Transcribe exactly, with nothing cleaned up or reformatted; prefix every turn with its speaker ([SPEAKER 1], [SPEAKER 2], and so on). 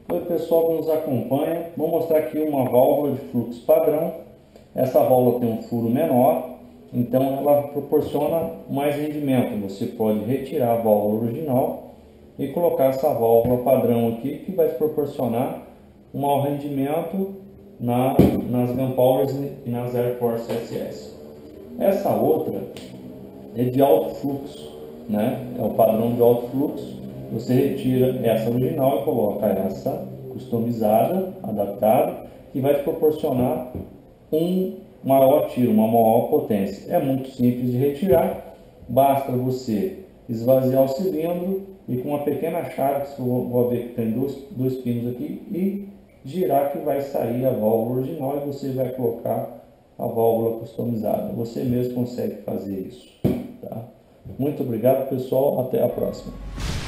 [SPEAKER 1] Oi pessoal que nos acompanha, vou mostrar aqui uma válvula de fluxo padrão. Essa válvula tem um furo menor, então ela proporciona mais rendimento. Você pode retirar a válvula original e colocar essa válvula padrão aqui, que vai te proporcionar um maior rendimento na, nas Gunpowers e nas Air Force S S. Essa outra é de alto fluxo, né? É o padrão de alto fluxo. Você retira essa original e coloca essa customizada, adaptada, que vai te proporcionar um maior tiro, uma maior potência. É muito simples de retirar, basta você esvaziar o cilindro e com uma pequena chave, que eu vou ver que tem dois, dois pinos aqui, e girar que vai sair a válvula original e você vai colocar a válvula customizada. Você mesmo consegue fazer isso. Tá? Muito obrigado pessoal, até a próxima.